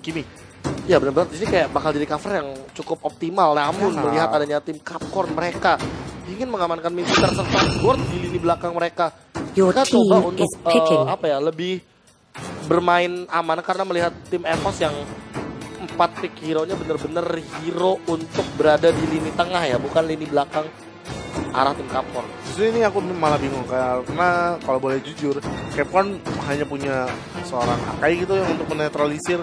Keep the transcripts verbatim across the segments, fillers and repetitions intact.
Kimi. Ya benar-benar di sini kayak bakal jadi cover yang cukup optimal. Namun ya. Melihat adanya tim Capcorn, mereka ingin mengamankan misi serta Gord di lini belakang mereka. Mereka coba untuk uh, apa ya lebih bermain aman karena melihat tim EVOS yang empat pick hero-nya bener-bener hero untuk berada di lini tengah ya, bukan lini belakang arah tim Capcorn. Justru ini aku malah bingung karena kalau boleh jujur, Capcorn hanya punya seorang Akai gitu yang untuk menetralisir.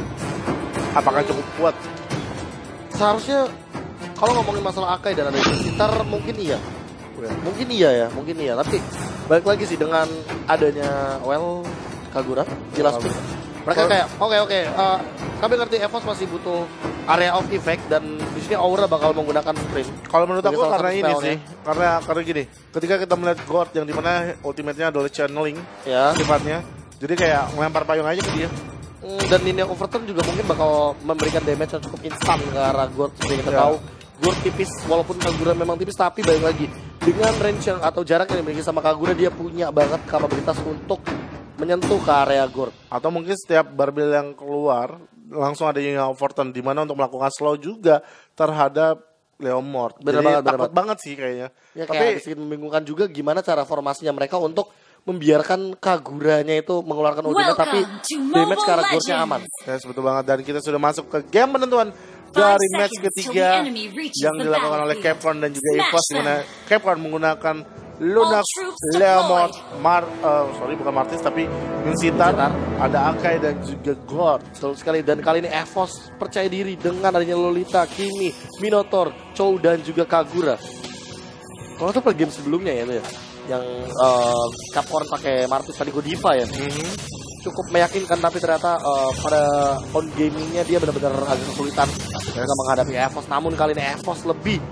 Apakah cukup kuat? Seharusnya kalau ngomongin masalah Akai dan ada di sekitar mungkin iya. Mungkin iya ya, mungkin iya. Tapi balik lagi sih dengan adanya well Kagura, jelas pun mereka kayak oke okay, oke okay, uh, kami ngerti EVOS masih butuh area of effect dan di sini Aura bakal menggunakan sprint. Kalau menurut aku karena ini sih, karena karena gini, ketika kita melihat God yang dimana ultimate-nya adalah channeling ya sifatnya, jadi kayak melempar payung aja ke dia. Mm, dan ini overturn juga mungkin bakal memberikan damage yang cukup instan ke arah God seperti kita ya. Tahu. God tipis, walaupun Kagura memang tipis, tapi balik lagi dengan range yang atau jarak yang dimiliki sama Kagura, dia punya banget kapabilitas untuk menyentuh ke area Gord. Atau mungkin setiap barbel yang keluar langsung ada yang overturn di mana untuk melakukan slow juga terhadap Leomord. Bener Jadi banget, takut bener banget sih kayaknya. Ya, tapi kayak sedikit membingungkan juga gimana cara formasinya mereka untuk membiarkan Kaguranya itu mengeluarkan ultinya tapi damage ke arah Gordnya aman. Ya betul banget, dan kita sudah masuk ke game penentuan dari match ketiga yang dilakukan oleh Capcorn dan juga EVOS, di mana Capcorn menggunakan Lunax, Leomord, Mar, uh, sorry bukan Martis tapi Minsitar, ada Akai dan juga God. Betul sekali, dan kali ini EVOS percaya diri dengan adanya Lolita, Kimi, Minotaur, Chou dan juga Kagura. Kalau itu per game sebelumnya ya itu ya, yang uh, Capcorn pakai Martis tadi Godiva ya. Mm-hmm. Cukup meyakinkan, tapi ternyata uh, pada on gamingnya dia benar-benar agak kesulitan dalam menghadapi EVOS. Namun kali ini EVOS lebih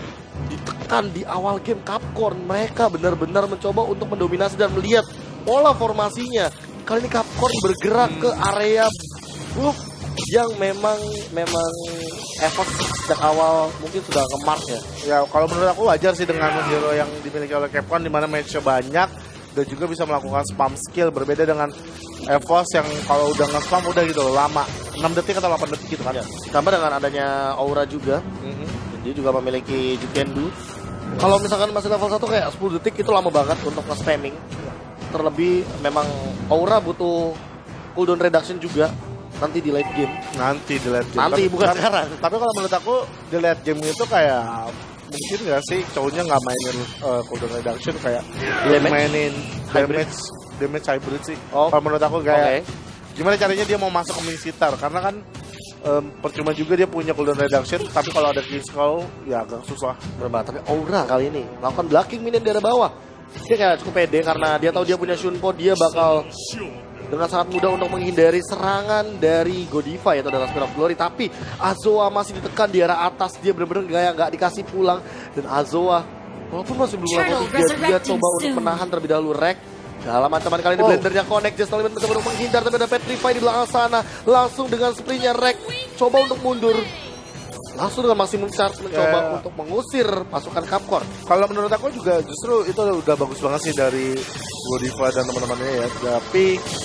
ditekan di awal game Capcorn. Mereka benar-benar mencoba untuk mendominasi dan melihat pola formasinya. Kali ini Capcorn bergerak ke area buff yang memang memang EVOS sejak awal mungkin sudah nge-mark ya. Ya kalau menurut aku wajar sih dengan hero yang dimiliki oleh Capcorn, di mana match-nya banyak dan juga bisa melakukan spam skill, berbeda dengan EVOS yang kalau udah nge-spam udah gitu lama, enam detik atau delapan detik gitu kan ya. Tambah dengan adanya Aura juga, mm-hmm. Dia juga memiliki Jukendu. Mm-hmm. Kalau misalkan masih level satu kayak sepuluh detik itu lama banget untuk nge-spamming. Terlebih memang Aura butuh cooldown reduction juga nanti di late game. Nanti di late game. Nanti tapi, bukan tapi, sekarang. Tapi kalau menurut aku di late game itu kayak mungkin nggak sih cowoknya nggak mainin uh, cooldown reduction, kayak dia mainin damage damage hybrid sih. Oh. Kalau menurut aku kayak okay. Gimana caranya dia mau masuk ke Minsitar, karena kan um, percuma juga dia punya cooldown reduction, tapi kalau ada King Skull ya agak susah. Berbat. Tapi Aura kali ini melakukan blocking minion dari bawah. Dia kayak cukup pede karena dia tahu dia punya Shunpo, dia bakal dengan sangat mudah untuk menghindari serangan dari Godiva yaitu adalah Spear of Glory. Tapi Azoa masih ditekan di arah atas, dia benar-benar gak, gak dikasih pulang. Dan Azoa walaupun masih belum level tiga, dia coba untuk menahan terlebih dahulu Rek. Dalam ancaman kali ini oh. Blendernya connect, Just Limit mencoba untuk menghindar, tapi ada Petrify di belakang sana. Langsung dengan sprintnya Rek coba untuk mundur, langsung dengan maksimum charge mencoba yeah. untuk mengusir pasukan Capcorn. Kalau menurut aku juga justru itu udah bagus banget sih dari Godiva dan teman-temannya ya. Tapi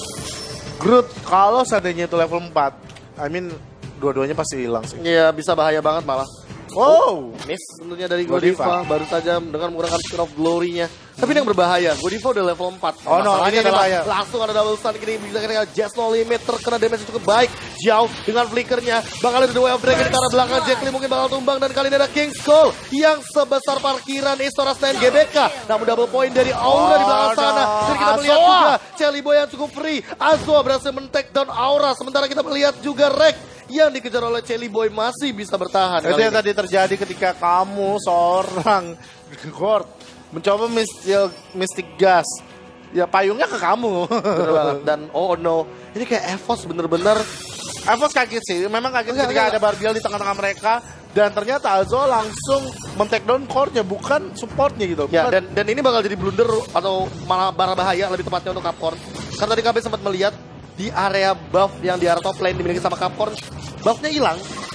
Groot kalau seandainya itu level empat, I mean dua-duanya pasti hilang sih. Iya, bisa bahaya banget malah. Oh, miss tentunya dari Godiva, baru saja dengan menggunakan Spear of Glory-nya. Tapi ini yang berbahaya, Godiva udah level empat. Oh no, ini bahaya. Langsung ada double stun, kini bisa kena Just No Limit, terkena damage cukup baik. Jauh dengan flickernya, bakal ada The Way of Dragon ke arah belakang. Jack Lee mungkin bakal tumbang, dan kali ini ada King Skull yang sebesar parkiran Istora Stand G B K. Namun double point dari Aura oh, di belakang no. sana. Dan kita melihat Azoa. juga Chelly Boy yang cukup free. Azoa berhasil men-take down Aura, sementara kita melihat juga Rek yang dikejar oleh Chelly Boy masih bisa bertahan. Itu yang tadi terjadi ketika kamu seorang Gord mencoba Mystic, Mystic Gas. Ya payungnya ke kamu. Dan oh no, ini kayak EVOS bener-bener. EVOS kaget sih, memang kaget enggak, ketika enggak. ada Barbiel di tengah-tengah mereka. Dan ternyata Azo langsung men-take down core-nya, bukan supportnya gitu. Ya, dan, dan ini bakal jadi blunder atau malah bahaya lebih tepatnya untuk Capcorn. Karena tadi K B sempat melihat di area buff yang di area top lane dimiliki sama Capcorn, buffnya hilang,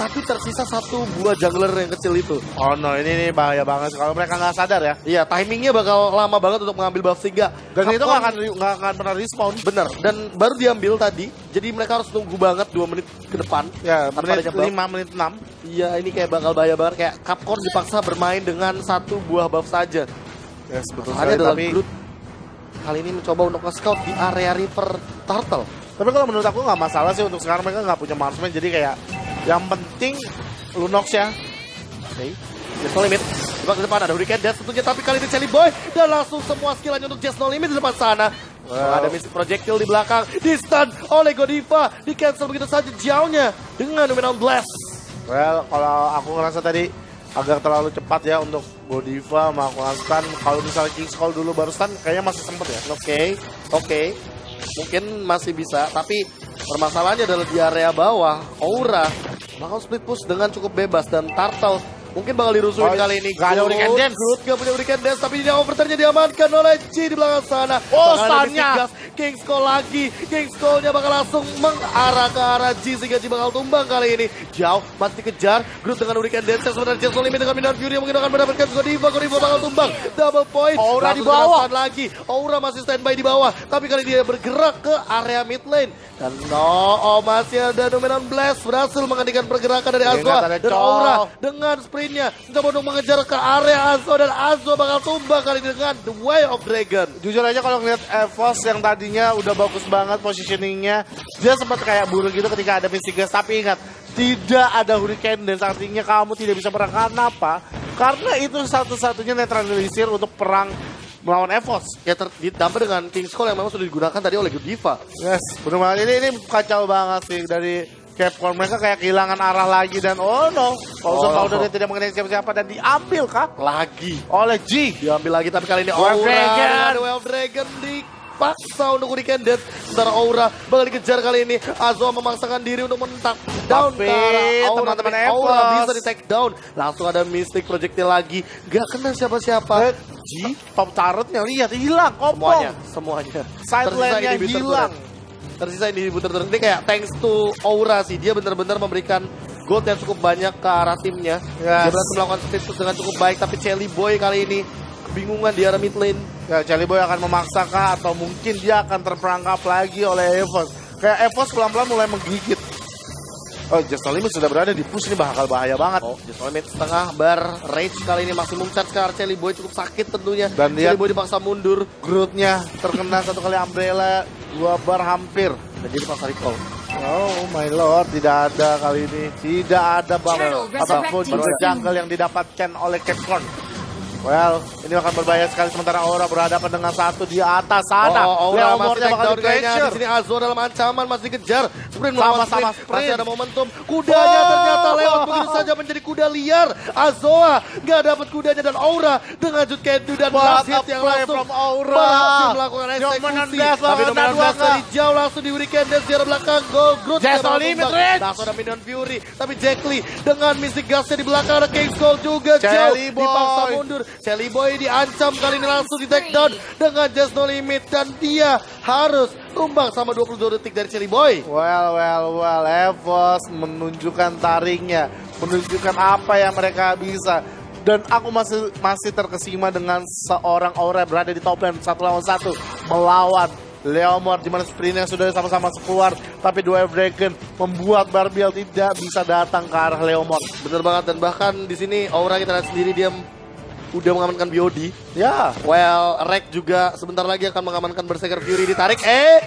tapi tersisa satu buah jungler yang kecil itu. Oh no, ini, ini bahaya banget kalau mereka nggak sadar ya. Iya, timingnya bakal lama banget untuk mengambil buff sehingga dan itu nggak akan nggak akan pernah respawn. Bener, dan baru diambil tadi, jadi mereka harus nunggu banget dua menit ke depan. Ya, menit lima, menit enam. Iya, ini kayak bakal bahaya banget, kayak Capcom dipaksa bermain dengan satu buah buff saja. Yes, betul sekali, adalah tapi Groot kali ini mencoba untuk nge-scout di area River Turtle. Tapi kalau menurut aku nggak masalah sih, untuk sekarang mereka nggak punya marksman, jadi kayak yang penting Lunox ya. Oke, okay. Just No Limit. Coba ke depan ada Hurricane Dash tentunya, tapi kali ini Chelly Boy dan langsung semua skillnya untuk Just No Limit di depan sana. Wow. Ada Mystic Projectile di belakang, di stun oleh Godiva, di cancel begitu saja jauhnya dengan Luminous Blast. Well, kalau aku ngerasa tadi agak terlalu cepat ya untuk Godiva melakukan stun. Kalau misalnya King Skull dulu baru stun, kayaknya masih sempet ya. Oke, okay. oke. Okay. Mungkin masih bisa, tapi permasalahannya adalah di area bawah. Aura bakal split push dengan cukup bebas dan Turtle mungkin bakal dirusuhin oh, kali ini. Gak ada Hurricane Dance. Groot gak punya Hurricane Dance, tapi ini overturn-nya diamankan oleh G di belakang sana. Oh, stunnya. King Skull lagi. King Skull-nya bakal langsung mengarah ke arah G sehingga G bakal tumbang kali ini. Jauh, masih dikejar. Groot dengan Hurricane Dance. Sebenarnya Just No Limit dengan Minion Fury yang mungkin akan mendapatkan Godiva. Godiva bakal tumbang. Double point. Aura di bawah. Lagi. Aura masih standby di bawah. Tapi kali dia bergerak ke area mid lane. Dan no, oh, masih ada Dominant Blast. Berhasil menghentikan pergerakan dari Azwa. Dan Aura dengan sprintnya mencoba untuk mengejar ke area Azwa, dan Azwa bakal tumbang kali ini dengan The Way of Dragon. Jujur aja kalau ngeliat Evos yang tadinya udah bagus banget positioningnya, dia sempat kayak buruk gitu ketika ada Mystic Gas. Tapi ingat, tidak ada Hurricane Dance, artinya kamu tidak bisa perang. Kenapa? Karena itu satu-satunya neutralisir untuk perang melawan Evos. Ya ditambah dengan King Skull yang memang sudah digunakan tadi oleh Godiva. Yes, benar banget. Ini, ini kacau banget sih dari Capcom. Mereka kayak kehilangan arah lagi dan oh no, Frozen oh, Powder oh. tidak mengenai siapa-siapa dan diambil kah? Lagi oleh G. Diambil lagi, tapi kali ini Aura ada Well Dragon dipaksa untuk Hurricane Death. Sementara Aura bakal dikejar kali ini. Azwa memaksakan diri untuk mentak down ke arah Aura. Teman-teman Aura bisa di take down. Langsung ada Mystic Projectile lagi. Gak kena siapa-siapa. G, top turretnya lihat hilang, kopong. Semuanya, semuanya. Sideline-nya hilang. Tersisa ini diputer-puter. Ini kayak thanks to Aura sih. Dia benar-benar memberikan gold yang cukup banyak ke arah timnya. Yes. Dia berhasil melakukan speed push dengan cukup baik. Tapi Chelly Boy kali ini kebingungan di arah mid lane. Ya, Chelly Boy akan memaksakah atau mungkin dia akan terperangkap lagi oleh Evos. Kayak Evos pelan-pelan mulai menggigit. Oh, Just No Limit sudah berada di push, ini bakal bahaya banget. Oh, Just No Limit setengah bar rage kali ini maksimum charge ke arah Chelly Boy, cukup sakit tentunya. Dan dia Chelly Boy dipaksa mundur. Groot-nya terkena satu kali umbrella, dua bar hampir. Dan dia dipaksa recall. Oh my lord, tidak ada kali ini. Tidak ada bubble ataupun juga jungle yang didapatkan oleh Capcom. Well, ini akan berbahaya sekali sementara Aura berhadapan dengan satu di atas sana. Oh, Aura masih take down kayaknya. Di sini Azwa dalam ancaman, masih kejar. Sprint melawan sama, sprint. Sama masih ada momentum. Kudanya oh. ternyata lewat begitu saja menjadi kuda liar. Azwa nggak dapat kudanya dan Aura dengan Jut Kendu dan last hit yang langsung berhasil melakukan eksekusi. Tapi Dominant Blast dari jauh langsung di Hurricane Dance di arah belakang. Goal Groot. Just No Limit Rage. Langsung ada Minion Fury. Tapi Jack Lee dengan Mystic Gasnya di belakang ada King Skull juga jauh. Dipaksa mundur. Chelly Boy diancam kali ini langsung di take down dengan Just No Limit dan dia harus tumbang sama dua puluh dua detik dari Chelly Boy. Well, well, well, Evos menunjukkan taringnya, menunjukkan apa yang mereka bisa. Dan aku masih masih terkesima dengan seorang Aura berada di top lane satu lawan satu melawan Leomord, di mana sprintnya sudah sama-sama keluar, tapi dua Dragon membuat Barbiel tidak bisa datang ke arah Leomord. Bener banget, dan bahkan di sini Aura kita lihat sendiri dia udah mengamankan B O D. Ya. Well, Rek juga sebentar lagi akan mengamankan Berserker Fury ditarik. Eh,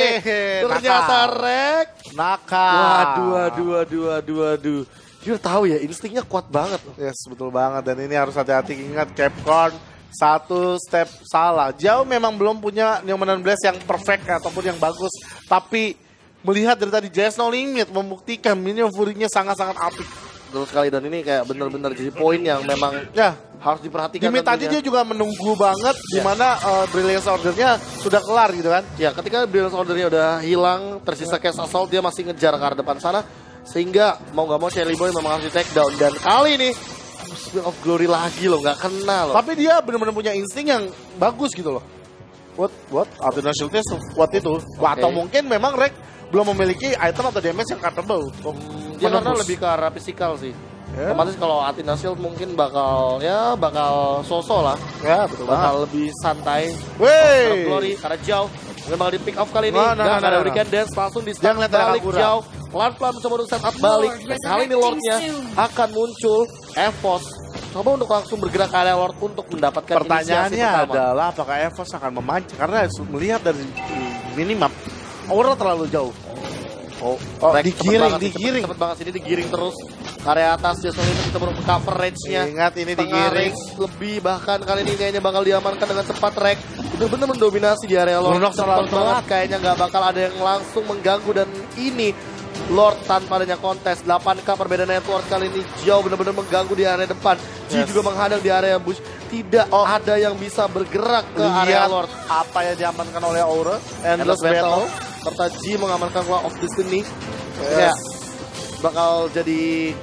eh ternyata naka. Rek Naka. Waduh, waduh, waduh, waduh, waduh. Dia tahu ya, instingnya kuat banget. Yes, betul banget. Dan ini harus hati-hati, ingat Capcom satu step salah. Jauh memang belum punya Newman Blast yang perfect ataupun yang bagus. Tapi melihat dari tadi Just No Limit membuktikan Minion Fury-nya sangat-sangat apik. Betul sekali, dan ini kayak benar-benar jadi poin yang memang ya harus diperhatikan. Gimik tadi dia juga menunggu banget ya. Dimana uh, Brilliance Order-nya sudah kelar gitu kan. Ya, ketika Brilliance Order-nya udah hilang, tersisa ya. Cast Assault, dia masih ngejar ke arah depan sana. Sehingga mau gak mau Chelly Boy memang harus di take down. Dan kali ini Spirit of Glory lagi loh, gak kena loh. Tapi dia benar-benar punya insting yang bagus gitu loh. What? What? Athena Shield-nya kuat itu. Okay. Atau mungkin memang Rek belum memiliki item atau damage yang capable. Hmm, Dia karena lebih ke arah fisikal sih. Yeah. Otomatis kalau Athena Shield mungkin bakal ya bakal sosok lah. Ya betul bakal banget. lebih santai. Wey. Glory karena jauh. Mungkin bakal di pick off kali ini. Nah, nah, Gak nah, ada nah, Hurricane Dance langsung di start balik jauh. Pelan-pelan mencoba untuk set up balik. Kali ini Lordnya akan muncul. Evos coba untuk langsung bergerak ke area Lord untuk mendapatkan pertanyaannya adalah apakah Evos akan memancing karena melihat dari minimap aura terlalu jauh. Oh, oh digiring, cepet digiring. Cepet banget sini digiring terus. Area atas Jason ini kita baru cover range-nya. Ingat ini digiring. Lebih bahkan kali ini kayaknya bakal diamankan dengan cepat Rek. Itu benar mendominasi di area Lord. Cepat banget. Kayaknya nggak bakal ada yang langsung mengganggu dan ini Lord tanpa adanya kontes. delapan K perbedaan network kali ini jauh benar-benar mengganggu di area depan. G yes. juga menghadang di area bush. Tidak oh. ada yang bisa bergerak ke Lihat area Lord. Apa yang diamankan oleh Aura. Endless, Endless Battle. battle. Serta G mengamankan Claw of Destiny. Yes. Ya, bakal jadi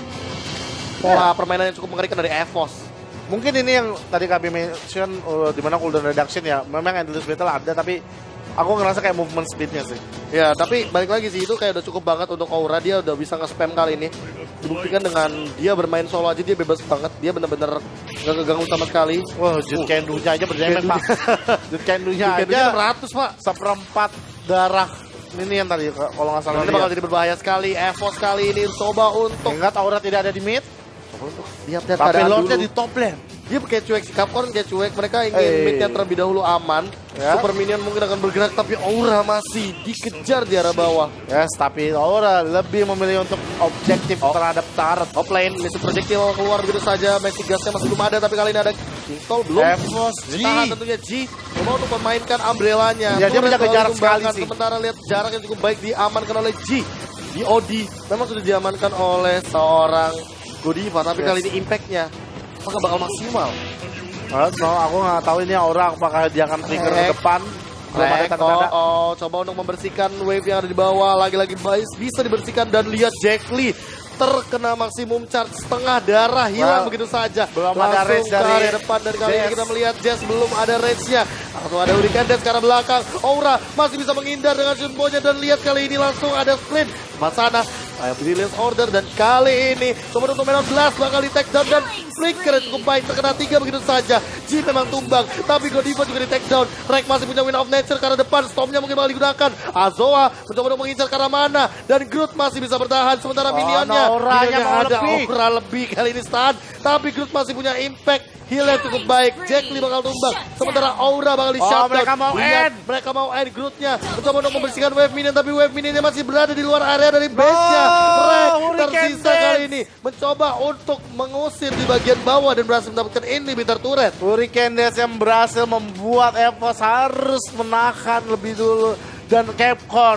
pola yeah. permainan yang cukup mengerikan dari Evos. Mungkin ini yang tadi kami mention uh, di mana cooldown reduction ya. Memang Endless Battle ada tapi aku ngerasa kayak movement speednya sih. Ya, tapi balik lagi sih itu kayak udah cukup banget untuk Aura. Dia udah bisa nge-spam kali ini. Dibuktikan dengan dia bermain solo aja dia bebas banget. Dia bener-bener gak keganggu sama sekali. Wah, Jut Kendu-nya aja berjalan Pak. Jut Kendu-nya aja enam ratus Pak. Seperempat darah ini yang tadi kalau nggak salah. Ini bakal jadi berbahaya sekali. Evos kali ini coba untuk. Ingat Aura tidak ada di mid. Untuk lihat-lihat tapi Lordnya di top lane. Dia kayak cuek si Capcorn kayak cuek. Mereka ingin hey. midnya terlebih dahulu aman. Ya. Super minion mungkin akan bergerak tapi Aura masih dikejar di arah bawah. Yes, tapi Aura lebih memilih untuk objektif oh. terhadap turret. Top lane, misi projectile keluar begitu saja. Magic gasnya masih belum ada tapi kali ini ada Kingstol belum. Evos G. Ditahan tentunya G. Coba untuk memainkan umbrellanya. Ya, dia menjaga jarak sekali sih. Sementara lihat jarak yang cukup baik diamankan oleh G. Di O D memang sudah diamankan oleh seorang Godiva tapi yes. kali ini impactnya apakah bakal maksimal? Oh, no, aku nggak tahu ini Aura apakah dia akan trigger ke depan. Belum ada tanda-tanda. Oh, oh, coba untuk membersihkan wave yang ada di bawah. Lagi-lagi bisa dibersihkan dan lihat Jack Lee terkena maksimum charge setengah darah hilang well, begitu saja. Belum langsung ada range dari area depan dari kali ini kita melihat Jess belum ada range-nya. Langsung ada Hurricane Dance ke arah belakang. Aura masih bisa menghindar dengan Junbo-nya dan lihat kali ini langsung ada Flynn. Masana Ayam Brilliance Order dan kali ini coba untuk Melon Blast bakal di take down dan Flicker cukup baik terkena tiga begitu saja. G memang tumbang tapi Godiva juga di take down. Rek masih punya Wind of Nature karena depan stormnya mungkin bakal digunakan. Azoa mencoba untuk mengincar karena mana dan Groot masih bisa bertahan sementara oh, minionnya no, Auranya mau ada lebih. Aura lebih kali ini stun tapi Groot masih punya impact. Healnya cukup baik, Jack Lee bakal tumbang. Sementara Aura bakal di shutdown. Oh, mereka mau end. Mereka mau end Groot-nya. Mencoba untuk membersihkan wave minion, tapi wave minionnya masih berada di luar area dari base-nya. Oh, Rek tersisa kali ini. Mencoba untuk mengusir di bagian bawah dan berhasil mendapatkan inhibitor turret. Hurricane Dance yang berhasil membuat Evos harus menahan lebih dulu. Dan Capcorn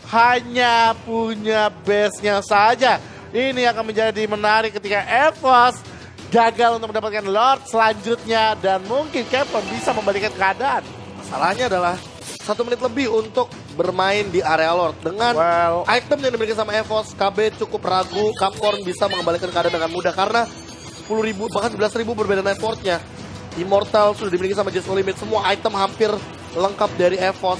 hanya punya base-nya saja. Ini akan menjadi menarik ketika Evos gagal untuk mendapatkan Lord selanjutnya dan mungkin Capcorn bisa membalikan keadaan. Masalahnya adalah satu menit lebih untuk bermain di area Lord dengan well, item yang dimiliki sama Evos. K B cukup ragu Capcorn bisa mengembalikan keadaan dengan mudah karena sepuluh ribu bahkan sebelas ribu berbeda networknya. Immortal sudah dimiliki sama Just No Limit. Semua item hampir lengkap dari Evos.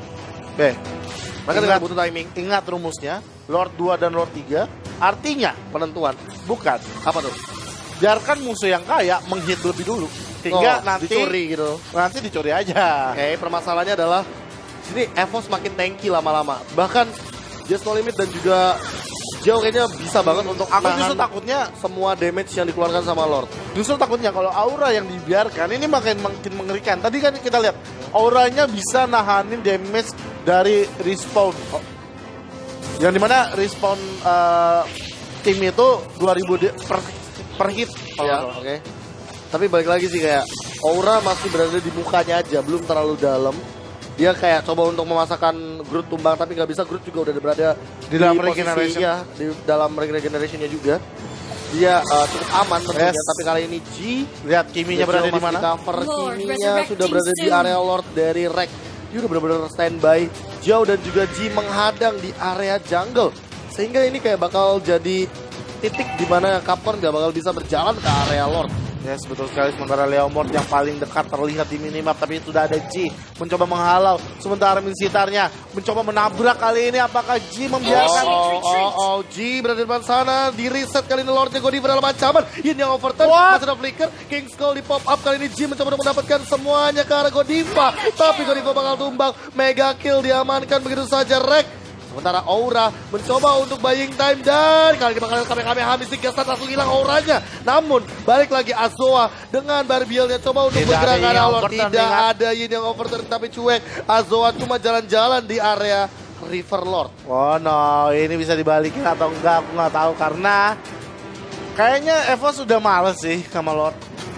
B. Mereka tidak butuh timing. Ingat rumusnya Lord dua dan Lord tiga artinya penentuan. Bukan. Apa tuh? Biarkan musuh yang kaya menghit lebih dulu hingga oh, nanti dicuri gitu. Nanti dicuri aja. Oke, okay, permasalahannya adalah sini Evos makin tanky lama-lama. Bahkan Just No Limit dan juga Jauh kayaknya bisa banget untuk aku justru takutnya semua damage yang dikeluarkan sama Lord. Justru takutnya kalau aura yang dibiarkan ini makin makin mengerikan. Tadi kan kita lihat auranya bisa nahanin damage dari respawn. Oh. Yang dimana respawn uh, tim itu dua ribu per per hit. Ya, oke. Okay. Tapi balik lagi sih kayak Aura masih berada di mukanya aja, belum terlalu dalam. Dia kayak coba untuk memasakkan Groot tumbang tapi nggak bisa. Groot juga udah berada di, di dalam regeneration, ya, di dalam regenerationnya juga. Dia uh, cukup aman tentunya, yes. Tapi kali ini G lihat Kiminya berada di mana? Cover Kiminya sudah berada di area Lord dari Rek. Dia udah benar-benar standby. Jauh dan juga G menghadang di area jungle. Sehingga ini kayak bakal jadi titik di mana Capcorn nggak bakal bisa berjalan ke area Lord. Yes, betul sekali. Sementara Leomord yang paling dekat terlihat di minimap, tapi sudah ada G mencoba menghalau. Sementara Minsitarnya mencoba menabrak kali ini. Apakah G membiarkan? Oh, oh, oh, oh, G berada di depan sana. Di reset kali ini Lordnya Godiva dalam ancaman. Yin yang overturn. Masih ada flicker. King's Call di pop up kali ini. G mencoba untuk mendapatkan semuanya ke arah Godiva. Tapi Godiva bakal tumbang. Mega kill diamankan begitu saja. Rek. Sementara Aura mencoba untuk buying time dan kali ini bakal kami kami habis tiga start langsung hilang auranya. Namun balik lagi Azoa dengan Barbielnya coba untuk Tidak bergerak ke arah ada Lord. Tidak ada Yin yang overturn tapi cuek. Azoa cuma jalan-jalan di area River Lord. Oh no, ini bisa dibalikin atau enggak aku nggak tahu karena kayaknya Evo sudah males sih sama Lord.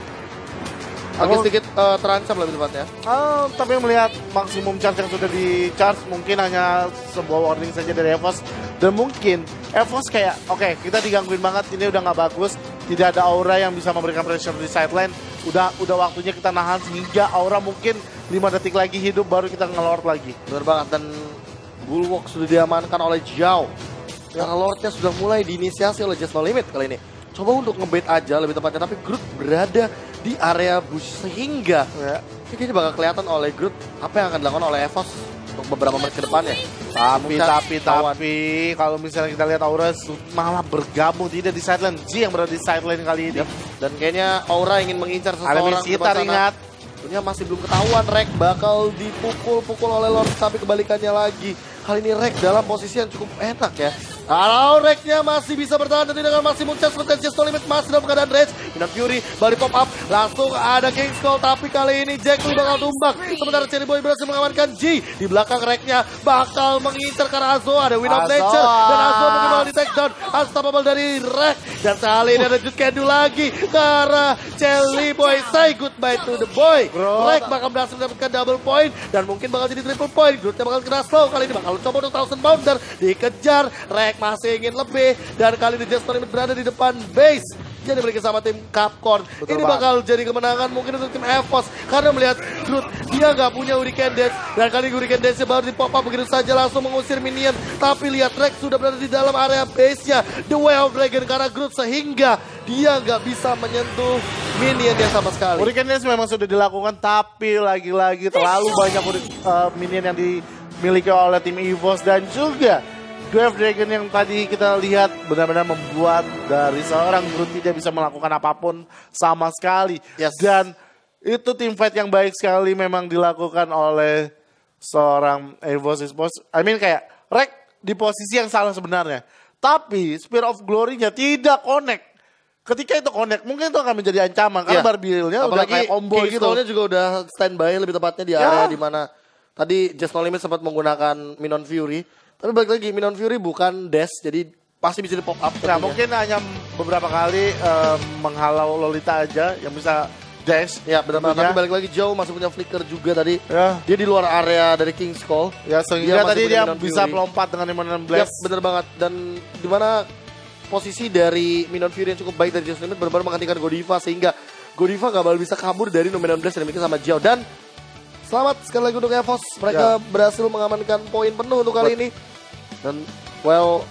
Agak sedikit uh, terancam lebih tepatnya. Oh, tapi melihat maksimum charge yang sudah di charge mungkin hanya sebuah warning saja dari Evos. Dan mungkin Evos kayak oke okay, kita digangguin banget, ini udah nggak bagus. Tidak ada Aura yang bisa memberikan pressure di sideline. Udah udah waktunya kita nahan sehingga Aura mungkin lima detik lagi hidup baru kita nge-lord lagi. Benar banget dan Bulwark sudah diamankan oleh Zhao. Karena Lordnya sudah mulai diinisiasi oleh Just No Limit kali ini. Coba untuk ngebait aja lebih tepatnya tapi Groot berada di area bush sehingga ya, ini bakal kelihatan oleh Groot apa yang akan dilakukan oleh Evos untuk beberapa menit ke depannya. Tapi tapi tapi kalau misalnya kita lihat Aura malah bergabung tidak di sideline. G yang berada di sideline kali ini. Yep. Dan kayaknya Aura ingin mengincar seseorang di depan sana. Ingat. Tentunya masih belum ketahuan Rek bakal dipukul-pukul oleh Lord tapi kebalikannya lagi. Kali ini Rek dalam posisi yang cukup enak ya. Kalau Reknya masih bisa bertahan dan dengan masih muncul seperti Just No Limit masih dalam keadaan rage. Minan Fury balik pop up langsung ada King's Call tapi kali ini Jack Lee bakal tumbang. Sementara Cherry Boy berhasil mengamankan G di belakang Reknya bakal mengincar karena Azoa ada Wind of Nature dan Azoa mungkin bakal di take down. Unstoppable dari Rek dan kali ini ada Jude Kendu lagi karena Cherry Boy say goodbye to the boy. Rek bakal berhasil mendapatkan double point dan mungkin bakal jadi triple point. Grootnya bakal kena slow kali ini bakal coba untuk Thousand Pounder dikejar. Rek masih ingin lebih dan kali ini Just No Limit berada di depan base. Jadi berikan sama tim Capcorn. Betul ini bakal banget. Jadi kemenangan mungkin untuk tim Evos karena melihat Groot dia nggak punya Hurricane Dance dan kali ini Hurricane Dance baru di pop up begitu saja langsung mengusir minion. Tapi lihat Rex sudah berada di dalam area base-nya The Way of Dragon karena Groot sehingga dia nggak bisa menyentuh minionnya sama sekali. Hurricane Dance memang sudah dilakukan tapi lagi-lagi terlalu banyak uh, minion yang dimiliki oleh tim Evos dan juga Grave Dragon yang tadi kita lihat benar-benar membuat dari seorang Groot tidak bisa melakukan apapun sama sekali. Yes. Dan itu team fight yang baik sekali memang dilakukan oleh seorang Evos Esports. I mean kayak Rek di posisi yang salah sebenarnya. Tapi Spear of Glory-nya tidak connect. Ketika itu connect mungkin itu akan menjadi ancaman. Karena yeah. Barbielnya udah kayak combo gitu. Apalagi juga udah standby lebih tepatnya di area yeah. di mana tadi Just No Limit sempat menggunakan Minon Fury. Tapi balik lagi, Minon Fury bukan dash, jadi pasti bisa di pop up. Nah, mungkin hanya beberapa kali um, menghalau Lolita aja yang bisa dash. Ya benar-benar, tapi balik lagi jauh masih punya flicker juga tadi. Ya. Dia di luar area dari King's Call. Ya, sehingga tadi dia bisa melompat dengan Minon Blast. Ya, benar banget. Dan dimana posisi dari Minon Fury yang cukup baik dari Just Limit benar-benar menghentikan Godiva sehingga Godiva gak bakal bisa kabur dari Minon Blast yang dimiliki sama Zhao. Dan selamat sekali lagi untuk Evos. Mereka ya. berhasil mengamankan poin penuh untuk kali But, ini. Dan well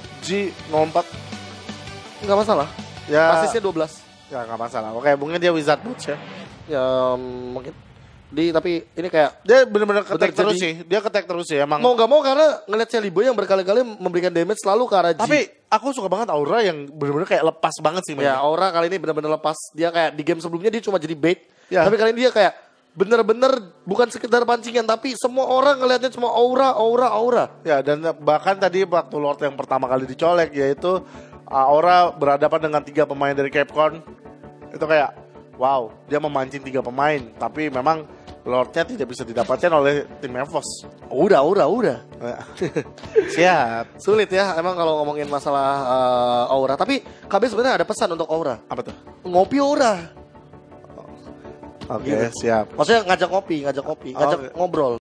G ngompak nggak masalah ya basisnya dua belas ya nggak masalah. Oke mungkin dia wizard boots ya ya mungkin di tapi ini kayak dia benar-benar ketek terus sih dia ketek terus sih emang mau nggak mau karena ngeliat Shelly Boy yang berkali-kali memberikan damage selalu ke arah G. Tapi aku suka banget Aura yang benar-benar kayak lepas banget sih ya mainnya. Aura kali ini benar-benar lepas dia kayak di game sebelumnya dia cuma jadi bait ya. Tapi kali ini dia kayak bener-bener bukan sekedar pancingan tapi semua orang ngelihatnya cuma aura, aura, aura. Ya dan bahkan tadi waktu Lord yang pertama kali dicolek yaitu uh, Aura berhadapan dengan tiga pemain dari Capcorn. Itu kayak wow dia memancing tiga pemain tapi memang Lordnya tidak bisa didapatkan oleh tim Evos. Udah, udah, udah. Siap. Sulit ya emang kalau ngomongin masalah uh, aura. Tapi K B sebenarnya ada pesan untuk aura. Apa tuh? Ngopi aura. Oke, okay, gitu. Siap. Maksudnya ngajak kopi, ngajak kopi, ngajak oh, ngobrol.